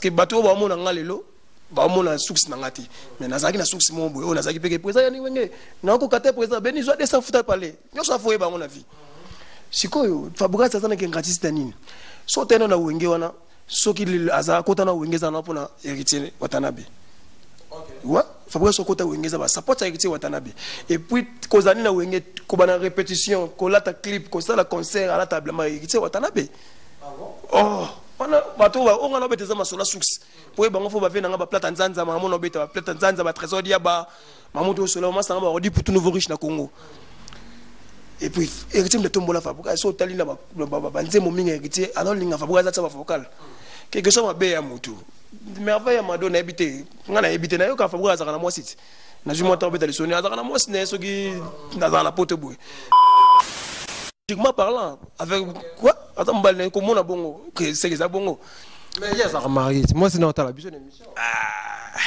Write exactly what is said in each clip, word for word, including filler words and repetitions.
que bateau ba mon nga lelo ba mon na succès na ngati mais nazaki na succès mon boy on nazaki peke président yani wenge na ko kate président beni zo de sa futa parler nyo so foye ba ngona vie sikoyo Fabregas ça na ke gratis tanine so tena na wenge wana so ki aza kota na wenge za na pona héritier Watanabe ouais Fabregas so kota wenge za ba support héritier Watanabe et puis kozani na wenge ko bana répétition ko lata clip ko ça la concert à la table ma héritier Watanabe oh wana bato ba onga no beteza masola succès pour bango fo ba vena nga ba plata nzanza mama no beta ba plata nzanza ba trésor dia ba mamuto solo ma sanga ba odi pour tout nouveau riche na Congo et puis héritier de tombola Fabregas so tali na ba ba nzemo minga héritier alors linga Fabregas za ba vocal quelque chose mabe ya mutu merveille madonna habité ngana habité na yo ka Fabregas za na moi site na jumo ta beta lisoni za na moi site na so ki na za la pote boy pratiquement parlant avec quoi attends mbal ko mona bongo que c'est ça bongo mais il y a ça marié moi c'est dans la biso d'émission ah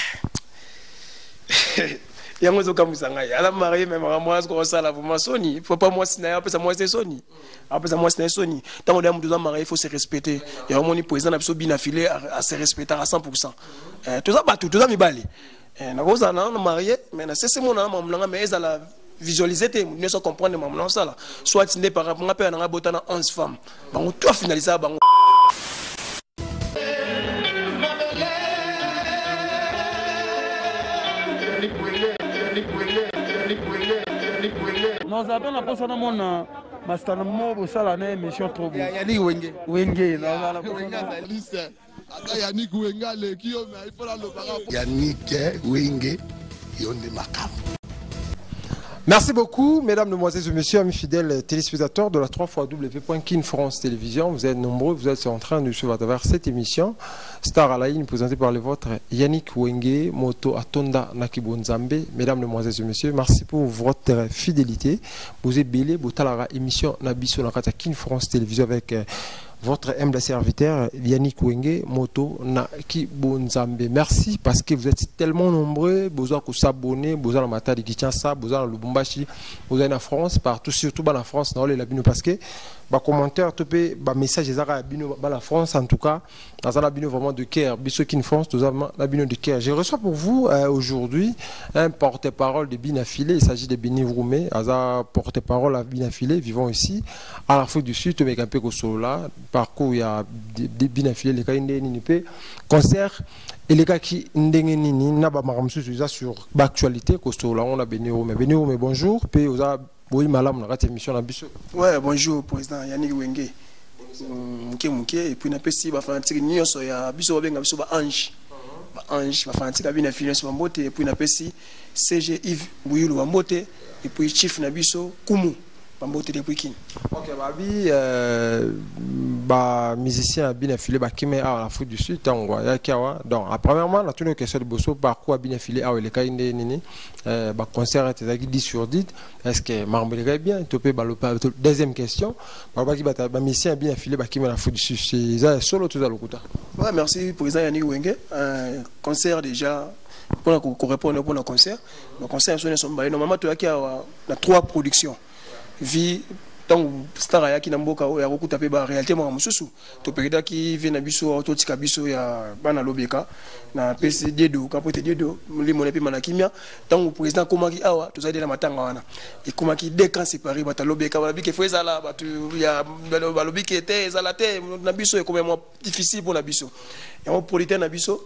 yango zo kamusanga ya la marié même moi ko ça la vraiment Sony faut pas moi sina après ça moi c'est Sony après ça moi c'est Sony tant on est deux ans marié il faut se respecter et au moins ni président na biso bien affilé à se respecter à cent pour cent tout ça tout ça mi bali na ko ça na marié mais na c'est mon na mamlanga mais ça la visualiser te ne so comprendre maman ça là soit tinde par rapport à na botana onze femmes bango tout finaliser bango non ça appelle la poste na mona mastana mo sala na émission trop bien Yannick Wenge Wenge na la ata Yannick Wenga le kio mais il faut la le para Yannick Wenge yonde makam. Merci beaucoup, mesdames, mesdemoiselles et messieurs, amis fidèles téléspectateurs de la trois fois w point kin France Télévision. Vous êtes nombreux, vous êtes en train de suivre à travers cette émission. Star à la ligne présentée par le vôtre Yannick Wenge, Moto Atonda Nakibonzambe. Mesdames, mesdemoiselles et messieurs, merci pour votre fidélité. Vous êtes belé, vous avez la émission Nabiso Nakata kin France Télévision avec votre humble serviteur Yannick Wenge, Moto Nakibonzambe. Merci parce que vous êtes tellement nombreux, vous avez s'abonner, vous avez la Matadi Kinshasa, vous avez le Lubumbashi, vous avez en France, partout, surtout dans la France, dans les labino parce que bah commentaire topé bah message les arabes dans la France en tout cas dans un labino vraiment de cœur biso kin France tout vraiment labino de cœur. Je reçois pour vous euh, aujourd'hui un porte-parole de Binafilé. Il s'agit de Beni Vroumé, un porte-parole à Binafilé vivant ici à l'Afrique du Sud. Mais un peu là parcours il y a des Binafilé les cas ni pe concert et les gars qui ndengeni ni na ba maramsu sur l'actualité là on a Beni Vroumé. Beni Vroumé bonjour pe oza oui, madame, on a émission à Bissau. Ouais, bonjour, président Yannick Wenge. Mouké Mouké, et puis on a pessi, bah, fantique, n'y a pas de Bissau, bah, Bissau, bah, Ange. Bah, Ange, bah, fantique, bah, bien affilié, bah, Mbote, et puis on a pessi, C G Yves, Bouyou, bah, Mbote, et puis Chief Nabiso, Koumou, bah, Mbote, depuis Kin. Ok, bah, bi, euh, bah, musicien, bien affilié, bah, qui met à l'Afrique du Sud, Tango, Yakawa. Donc, premièrement, la tournée question de Bosso, parcours bien affilié, ah, les cas, Nini, euh, bah, concert, était dix sur dix. Est-ce que Marmbelega est bien? Deuxième question. Bah, bah, musicien bien affilié, bah, qui met l'Afrique du Sud, c'est solo tout à l'heure. Ouais, merci, président Yannick Wenge. Un concert déjà, pour répondre pour le concert. Le concert, normalement, tu as trois productions. Vie, tant Star Ayaki Namboka, il y a beaucoup de réalité, moi, Moussou. Tu peux dire qu'il vient à Bissau, Autotika Bissau, il y a Bana Lobeka, na P C D deux, Capote D deux, Limonepi Manakimia. Tant le président Komaki Awa, tu as dit la matanga. Et Komaki, dès quand c'est Paris, Bata Lobeka, Balabi, fait ça là, il y a Balobi qui était, Zalate, Nabiso est quand même difficile pour Nabiso. Et on politique Nabiso,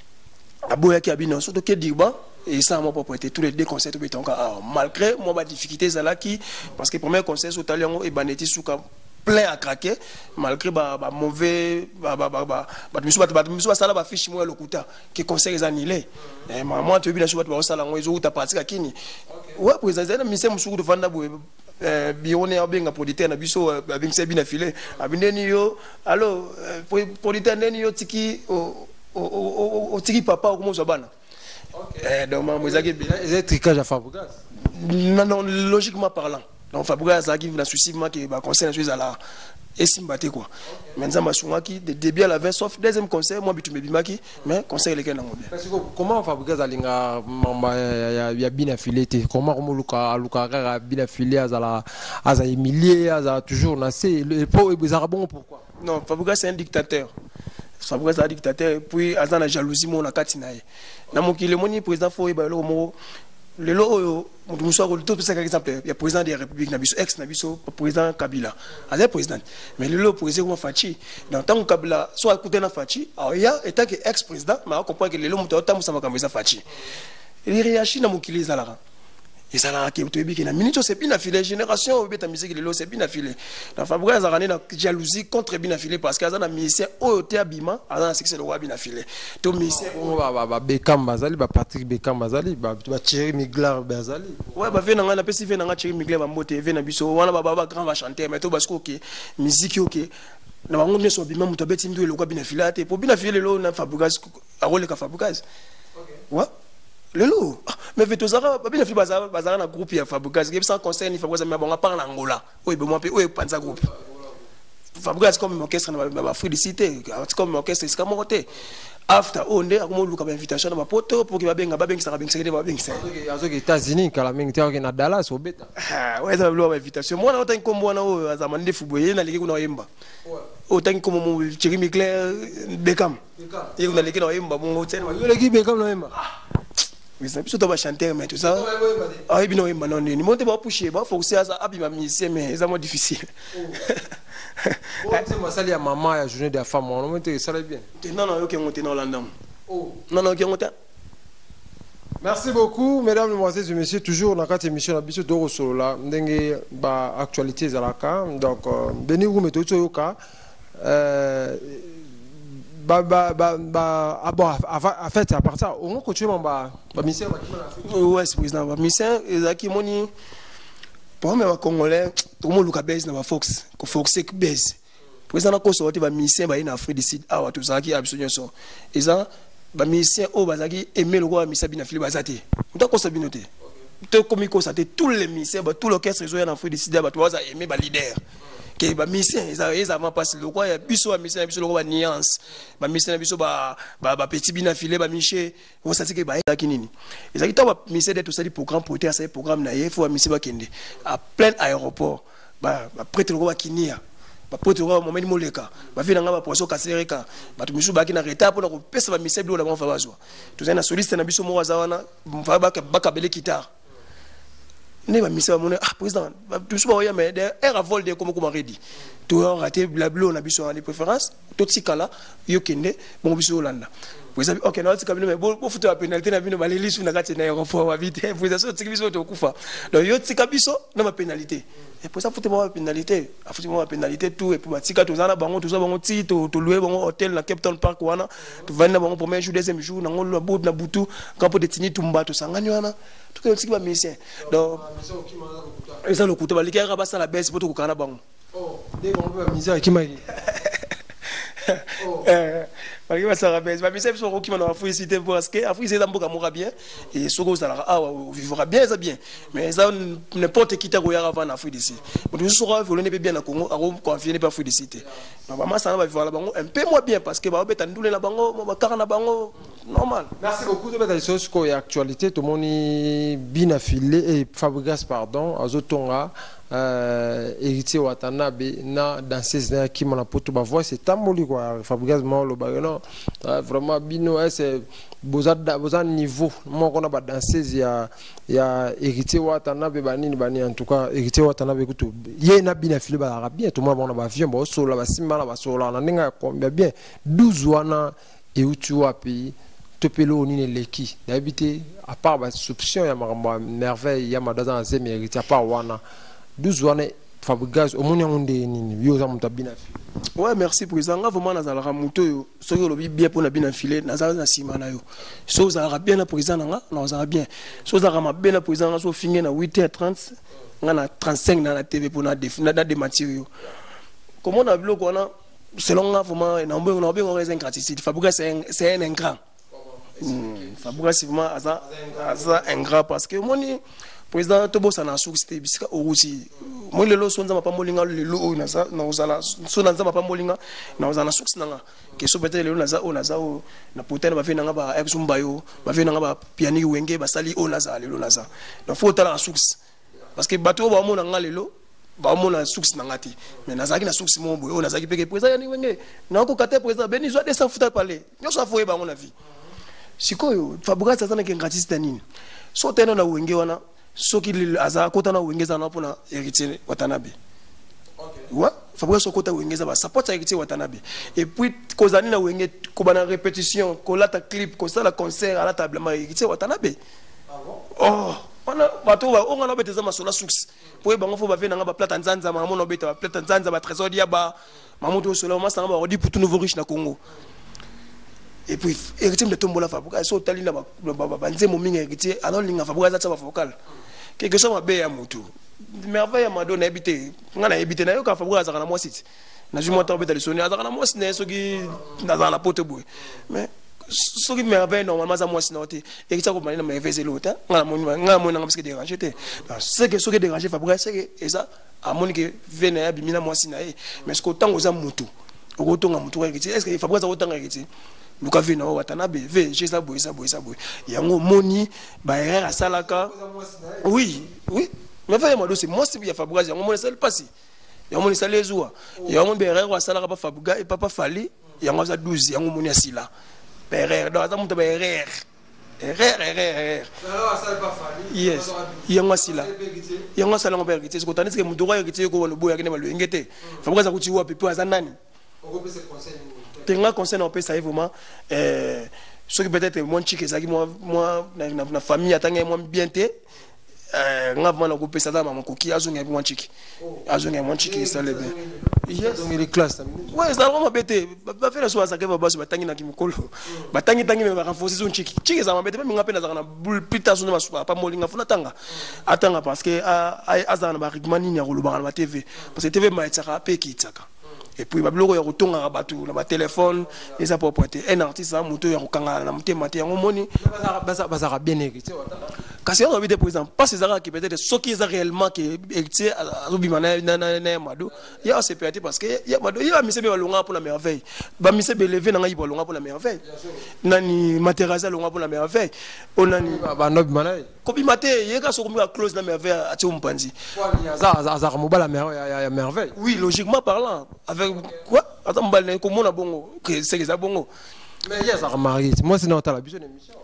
Aboya qui habite, surtout que Digba. Et ça m'a pas été tous les deux concerts malgré moi ma difficulté là qui parce que premier concert au Talion et Banetti souka plein à craquer malgré bah mauvais bah bah bah bah bah monsieur bah monsieur ça là bah fiche moi le kuta qui concert les annulés et moi tu bien sûr bah ça là moi ils ont ta partie kini ouais président monsieur monsieur de vanda euh bione abenga producteur na biso avec c'est bien affilé abindeni yo allo producteur neni yo tiki o o tiki papa comment ça bana. Eh, donc, moi, j'ai des tricages à Fabregas. Non, non, logiquement parlant. Donc, Fabregas, ça qui vient successivement qui va conseiller les choses à la et Simbaté quoi. Maintenant, je suis de début à la fin, sauf deuxième conseil, moi, je suis bimaki, mais conseil les gens bien. Comment Fabregas a linga il y a bien affilié, comment on Luka Luka a bien affilié à la à la Emilie, à toujours nassé. Le pot est bon pourquoi? Non, Fabregas c'est un dictateur. Fabregas a dictateur puis aza na jalousie mo na kati na ye na mokili moni président fo ba lo mo le lo mo so ko tout ça exemple il y a président de la République na biso ex na biso président Kabila aza président mais le lo président mo Fachi dans tant Kabila so écouter na Fachi il y a état que ex président mais on comprend que le lo mo ta mo sama kamisa Fachi il réagit na mokili zalara. Et ça là qui est bien na minute c'est bien affilé génération au beta musique le c'est bien affilé la Fabregas a ramené la jalousie contre bien affilé parce que ça na musicien au te abima a succès le roi bien affilé to musicien ba ba Beckham Bazali ba Patrick Beckham Bazali ba ba Thierry Mugler Bazali ouais ba vena na pesi vena nga Thierry Mugler ba mbote vena biso wana ba ba grand va chanter mais to parce que OK musique OK na bango ne so bima muto beti ndu le roi bien affilé te pour bien affilé le na Fabregas a rôle ka Fabregas ouais le loup mais fait tout ça bien fait bazar bazar na groupe ya Fabregas qui sans conseil ni Fabregas mais bon on parle Angola oui ben moi oui panza groupe Fabregas comme orchestre na ba félicité comme orchestre c'est comme côté after on est comme luka invitation na poto pour que ba benga ba benga ça benga ça ba benga ça azo que États-Unis kala mingi te na Dallas au beta ah ouais ça luka invitation moi na autant comme moi na o azamani de football na liki kuna yemba autant comme mo Thierry Mugler Beckham et on a liki na yemba mo hotel yo liki Beckham na yemba. Mais ça plutôt pas chanter mais tout ça ah et bien non non ni monter pas pousser pas forcer ça abima musicien mais c'est vraiment difficile c'est moi ça li ya maman ya journée de la femme on monter ça bien non non OK monter dans London oh non non OK monter. Merci beaucoup mesdames mesdemoiselles et messieurs toujours dans cette émission la biso do solo la ndenge ba actualité za la ka donc beni vous mettez tout yoka euh bah bah bah bah ah bon en fait à part ça au moins continuer mon bah bah mission ouais c'est président bah mission ezaki moni pour moi congolais tout le monde luka base na ba fox ko fox ek base président na ko sorti ba mission ba ina Afrique du Sud ah tout ça qui absolument so eza ba mission o bazaki aimer le roi mission bina fili bazati on ko sabinoté te comme ko ça tous les missions ba tout l'orchestre zo en Afrique du Sud ba to za aimer ba leader que ba mission ils ils avant passer le quoi biso ba mission biso le quoi nuance ba mission biso ba ba petit bina filé ba miché on sait que ba ki nini ils a ba mission d'être ça du programme pour être ça programme na il faut mission ba kende à plein aéroport ba prêtre le quoi kinia ba prêtre le quoi moment moleka ba vina nga ba poisson kasereka ba to misu ba ki na retard pour ko pesa ba mission bilo la ba fa bazwa to na soliste na biso mo wazawana ba ba ba kabele guitare ne ba misa mon ah président tout ça ya mais air vol de comme comme ready to raté blablo na biso en préférence tout tikala yo kende bon biso Hollande président OK na tika bino mais bo futo a penalty na bino baleli su na kati na aéroport wa vite président tika biso to kufa donc yo tika biso na ma pénalité et pour ça futo ma pénalité a futo ma pénalité tout et pour ma tika to zana bango to za bango ti to to louer bango hôtel na Cape Town Park wana to vanda bango premier jour deuxième jour na ngolo bout na butu kampo de tini tumba to sangani wana tout que tika ba mission donc ça le coup ba likera ba sala baisse pour to kana bango oh des bon ba mission qui m'a euh parce que ça rabais ma mission so qui m'a félicité parce que Afrique c'est d'amboka moura bien et soko ça ah vivra bien ça bien mais ça n'importe qui t'a goyara avant Afrique d'ici mais tout sera voler bien na Congo a confier pas Afrique d'ici normalement ça va vivre là bango un peu moins bien parce que ba beta ndule na bango ba karana bango normal. Merci beaucoup de mettre sur ce qu'on est actualité tout le monde bien affilé et Fabregas pardon azotonga euh héritier Watanabe na danseuse na qui m'a poto ba voix c'est tamoli quoi Fabregas mo lo ba non vraiment bino c'est bozada bozan niveau moi qu'on a ba danseuse ya ya héritier Watanabe bani bani en tout cas héritier Watanabe kuto ye na bien affilé ba bien tout le monde on a ba avion ba so la ba simba la ba so la na ninga combien bien douze wana et où tu vois pays topelo ni leki d'habiter à part ba soupçon ya ma merveille ya madaza en mérite à part wana douze wana Fabregas au moins on est ni yo za mutabina ouais merci président nga vraiment na la muto yo so yo lobi bien pour na bina filer na za na sima na yo so za ra bien na président nga na za bien so za ra bien na président nga so finir na huit heures trente nga na trente-cinq na la T V pour na définir na démentir yo comment on a vu qu'on a selon nga vraiment na mbo na bien on est ingratitude Fabregas c'est un c'est un ingrat Fabregas vraiment asa asa ingrat parce que moni président tobo sana soukité bisika orusi moi lelo sonza mapa molinga lelo na za na ozala so na nzama pa molinga na ozala soukisi nanga ke so peut-être lelo na za o na za o na potene ba vena nga ba exumba yo ba vena nga ba piani wenge ba sali o na za lelo na za na faut tala soukisi parce que bato ba mona nga lelo ba mona succès nangati mais nazaki na succès mon boy on nazaki peke président yani wenge na ko kate président beni zo deux cents futa parler nyoso afoye ba ngona vie sikoyo Fabregas azana ke ngatista nini so tena na wenge wana soki aza kota na wenge za na pona héritier Watanabe ouais Fabregas so kota wenge za ba support héritier Watanabe et puis kozani na wenge ko bana répétition ko lata clip ko sala concert à la table ma héritier Watanabe ah bon oh wana bato ba onga na beteza masola succès pour bango fo ba vena nga ba plata nzanza mama no beta ba plata nzanza ba trésor dia ba mamuto solo ma sanga ba odi pour tout nouveau riche na Congo et puis héritier de tombola Fabregas so tali na ba ba nzemo minga héritier alors linga Fabregas za ba vocal quelque chose ma be ya mutu merveille ma dona habité nga na habité na yo ka Fabregas za na moi site na ju monta beta le soni za na moi site so ki na za na pote boy mais ce qui merveille normalement ça moi sinon et que ça comprendre mais faisait l'autre nga mon nga mon nga parce que déranger té c'est que ce qui déranger Fabregas c'est que et ça à mon que vene ya bimina moi sinon mais ce que tant aux amutu au tonga mutu est-ce que Fabregas autant héritier luka vena Watanabe ve j'ai ça boy ça boy ça boy yango moni ba erreur asalaka oui oui mais fait moi c'est moi c'est bien Fabregas yango mon seul passé yango mon ça les oua yango be erreur asalaka pas Fabregas et papa Fali yango za douze yango moni asila erreur donc ça monte ba erreur erreur erreur erreur yes yango asila yango asala ngombe héritier ce que tandis que mutu kwa héritier ko no boya kene ba lengete Fabregas akuti wa pepe azanani tenga conseil on peut ça vraiment euh ce qui peut-être mon chic ça qui moi moi na famille atanga moi bien té euh ngava na ko pesa za mama koki azunga mon chic azunga mon chic ça le bien yes donc les classes ouais ça vraiment bête ba faire so ça que ba baso batangi na kimikolo batangi tangi me ba renforcer son chic chic ça mabete même ngapena za na bull pita so na so pas molinga funa tanga atanga parce que azana ba rigmani ni ya koloba na T V parce que T V ma tsaka pe ki tsaka et puis babloko ya kotonga ka batu na ba téléphone et ça propreté un artiste ça moto ya kokanga na mutema te yango moni baza baza bien héritier kasi on envie de présent pas ces arts qui peut-être ce qui est réellement qui héritier azobima na na na mado ya c'est peut-être parce que ya mado ya mise be balonga pour la merveille ba mise be lever na ngai balonga pour la merveille nani materaza longa pour la merveille onani ba nob manai kobi maté yeka so komi close na merveille ati umpanzi za za za mobala ya merveille oui logiquement parlant avec quoi attends mbal ko mona bongo que c'est ça bongo mais il y a ça marié moi c'est dans ta émission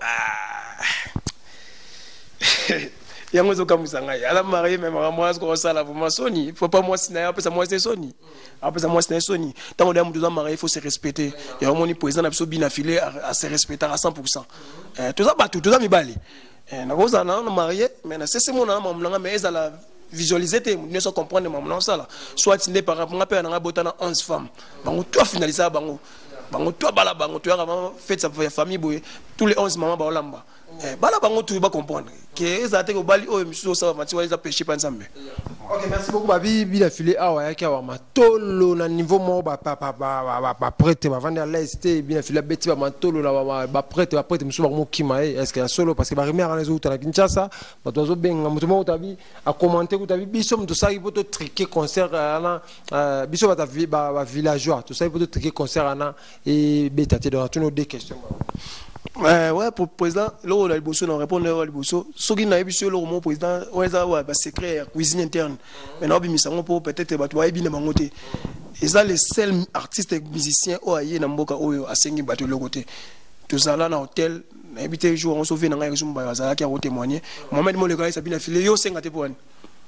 yango zo kamusanga ya la marié même moi ko sala vraiment Sony faut pas moi sina après ça moi c'est Sony après ça moi c'est Sony tant on est deux ans marié il faut se respecter et on moni président absolu bien affilé à se respecter à cent pour cent tout ça pas tout ça mi bali na ko ça na marié mais na c'est mon na mamlanga mais ça la visualiser te ne so comprendre mamlanga ça là soit tu n'est par rapport à père na botana onze femmes bango toi finaliser bango bango toi bala bango toi avant fait sa famille boy tous les onze mamans ba olamba eh bala bango tu va comprendre que ezate ko bali o miso ça va tiwa pêcher pa nzambe. OK, merci beaucoup babi bila filé awa ya ka wa matolo na niveau mo ba ba ba ba prêtre ba vendre à l'est bila filé beti ba matolo la ba prêtre ba prêtre miso ba mo kima est-ce que ya solo parce que ba remer les autres na Kinshasa ba tozo benga muto mo tabi a commenter ko tabi biso muto sa ipoto triquer concert na biso ba ta ba villageois tout ça ipoto triquer concert na et betaté dans tous nos deux questions. Euh, ouais, pour le président, là, le bosso, on répond là, le bosso. Ce qui n'a pas eu le président, ouais, ça, ouais, bah, secret, cuisine interne. Mais non, mais ça, on peut peut-être, bah, tu vois, bien mangoté. Et ça, les seuls artistes et musiciens, oh, aïe, n'amboka, oh, à Sengi, bah, de l'autre côté. Tout ça, là, dans l'hôtel, habité jour, on sauve dans la région, bah, ça, qui a témoigné. Mohamed Molega, ça, bien affilé, yo, sengate pour un.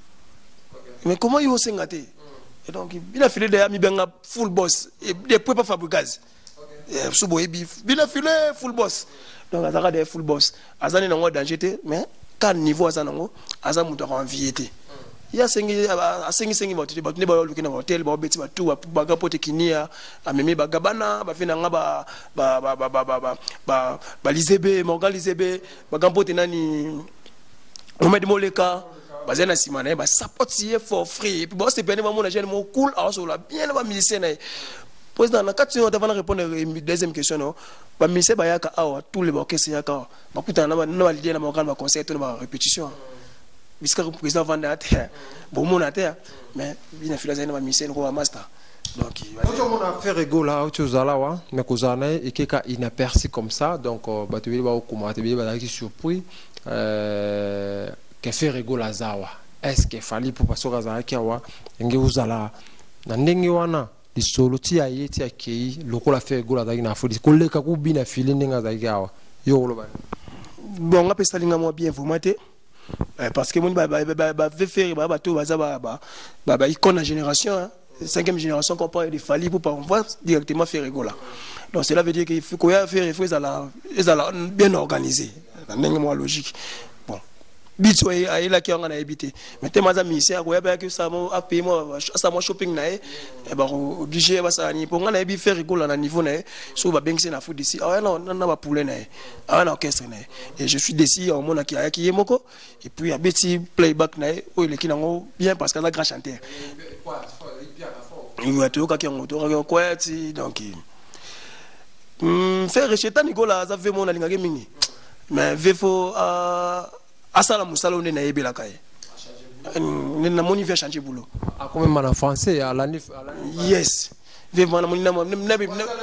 Mais comment yo, sengate? Et donc, il a filé derrière, mi benga, full boss, et des peu pas Fabregas. Subo ebi bina filé full boss donc azaka des full boss azani nango danger mais quand niveau azana ngo aza muto ka envie té ya sengi asengi sengi ba ba ne ba lukina hotel ba beti ba tu ba ga pote kinia amemi ba gabana ba fina nga ba ba ba ba ba ba ba ba lizebe morgan lizebe ba gampote nani Mohamed Moleka bazena simana ba support for free puis bon c'est bien ba mon jeune mo cool alors là bien ba musicien président, quand tu vas répondre à la deuxième question, non, bah ministère bah yaka awa tous les orchestres yaka, bah putain na na l'idée na morgan bah concert na bah répétition. Puisque le président va na terre, bon mon na terre, mais bien philosophe na ministère no master. Donc il va. On a fait rigolo là, tu as là wa, mais kozana et quelqu'un inaperçu comme ça, donc bah tu vas au comment, tu vas être surpris, euh, qu'elle fait rigolo à zawa. est-ce que fali pour passer au Zaki awa nge uzala na ndenge wana lisolo ti aye ti akei lokola fe gola zaki na fodi koleka ku bina fili ndenge zaki awa yo lo ba bon nga pesa linga mo bien formaté parce que mon ba ba ba veut faire ba bato baza ba ba ba icône la génération cinquième génération qu'on parle de fali pour pas on va directement faire rigola. Donc cela veut dire qu'il faut qu'on y faire il faut ça bien organisé dans ndenge mo logique. Bon bitso ay la qui on a habité mais te maza mission ko ya ba que ça mo a payer moi ça moi shopping na e ba obligé ba ça ni pour on a bien faire rigola na niveau na so ba bengse na foot ici ah non na ba poulet na ah na orchestre na et je suis d'ici au monde qui a qui moko et puis a petit playback na o il qui nango bien parce que la grand chanteur il va tout qui on to quoi donc faire recheter Nicolas ça fait mon alinga mingi mais il faut à asala musala on na yebela kai na moni va changer boulot a quand même en français à l'année yes vivement na moni na na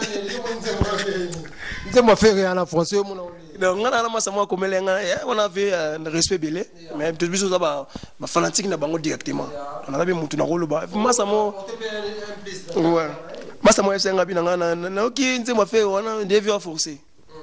c'est moi faire en français mon donc on a ma sama komelenga on avait un respect belé mais tout biso ça ba fanatique na bango directement on a bien mutu na koloba masamo ouais masamo esenga bina na na ki nze mo faire on devait forcer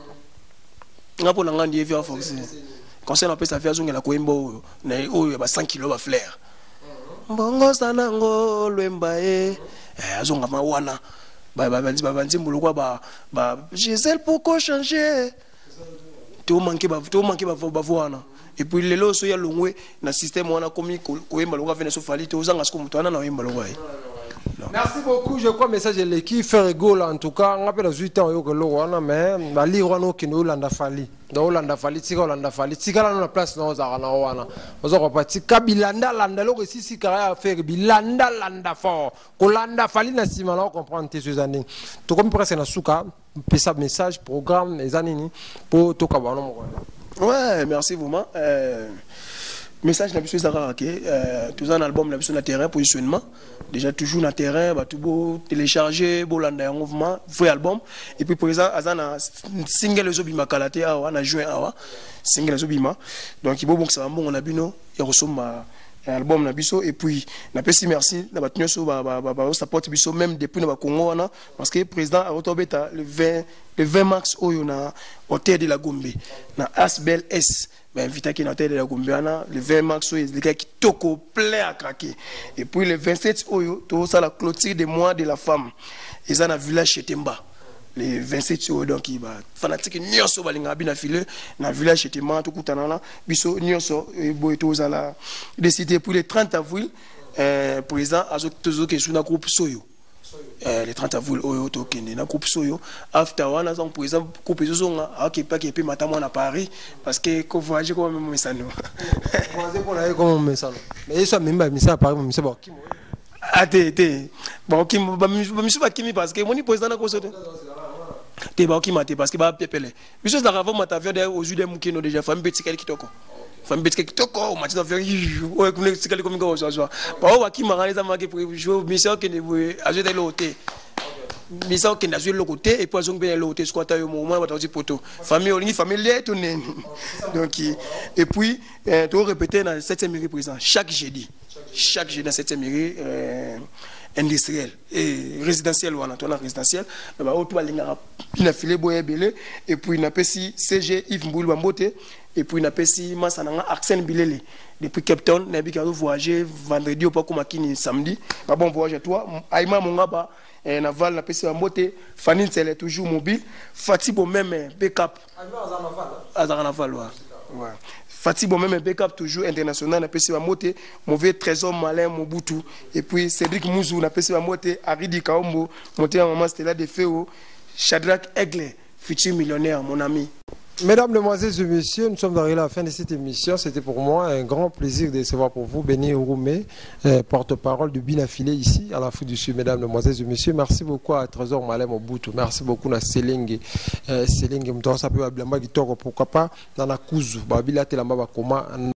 ngapo na ngandi devait forcer conseil on peut ça faire zongela ko embo na oyo ba cent kilos ba flair mbongo sana ngo lwemba e azonga ma wana ba ba ba ba nzimbulu kwa ba ba Gisèle pourquoi changer tout manquer ba tout manquer ba ba wana et puis lelo so ya longwe na système wana komi ko emba longa vene so fali to zanga sko mutwana na emba longa. Merci beaucoup, je crois message de l'équipe fait rigolo en tout cas on appelle huit ans yo que lo wana mais ba li wana ki no landa fali do landa fali tika landa fali tika la na place na za na wana ozo ko pati kabilanda landa lo si si kara faire bilanda landa fort ko landa fali na sima la comprendre tes années to comme presque na suka pesa message programme les années pour to ka wana mo. Ouais, merci vraiment euh message na biso ezaka ke euh tout un album na biso na terrain positionnement déjà toujours na terrain ba tout beau télécharger bolanda en mouvement vrai album et puis pour ça azana single zobima kalate awa na juin awa single zobima donc il bo bon que ça va bon on a bino et resoma album na biso et puis na pesi merci na ba tunyo so ba ba ba support biso même depuis na ba Congo wana parce que président a otobeta le vingt le vingt mars oyo na hôtel de la Gombe na Asbel S ben invité qui na hôtel de la Gombe wana le vingt mars oyo les gars qui toko plein à craquer et puis le vingt-sept oyo to ça la clôture des mois de la femme et ça na village Chetemba les vingt-sept oyo donc il va fanatique nyonso balinga bina filé na village Chetemba to kutana na biso nyonso boy to za la décidé pour le trente avril euh président azo tozo ke suna groupe Soyo. Euh, le trente avril oyo to kende na groupe Soyo after wana son président groupe Zozonga aki pa ki pe matamo na Paris parce que ko voyager comme même mesano voyager pour aller comme mesano mais ça même pas misa Paris misa ba kimo ah té té bon kimo ba misa ba kimi parce que moni président na ko sote té ba kimo té parce que ba pepele biso ça avant matavio de aux jude mukino déjà femme petit kali kitoko femme petit kitoko au match d'avion ouais comme c'est kali comme go so so ba o kimo ngaliza make pour jouer mission que ne ajouter l'hôtel misa qui n'a joué le côté et puis ils ont bien l'autre squatter au moment où tu poto famille on famille tout donc et puis tu répéter dans septième mairie président chaque jeudi chaque jeudi dans septième mairie industriel et résidentiel ou en attendant résidentiel bah au tout balinga il a filé boye belé et puis il n'a pas si C G Yves Mbouli Bambote et puis il n'a pas si Massananga Arsène Bilele depuis Cape Town n'a pas voyager vendredi ou pas comme akini samedi pas bon voyage à toi Aïma Mongaba et Naval n'a pas si Bambote Fanny elle est toujours mobile Fatibo même backup Azara Naval ouais Fatibo même backup toujours international n'a pas si Bambote mauvais trésor malin Mobutu et puis Cédric Mouzou n'a pas si Bambote Aridi Kaombo monté en maman c'était là de Féo Shadrach Aigle futur millionnaire mon ami. Mesdames, Mesdemoiselles et Messieurs, nous sommes arrivés à la fin de cette émission. C'était pour moi un grand plaisir de recevoir pour vous Béni Ouroumé, euh, porte-parole du Binafilé ici à l'Afrique du Sud. Mesdames, Mesdemoiselles et Messieurs, merci beaucoup à Trésor Malem Mobutu. Merci beaucoup à Selingue. Selingue, pourquoi pas, dans la Kuzu, Babila Telamba Bakoma.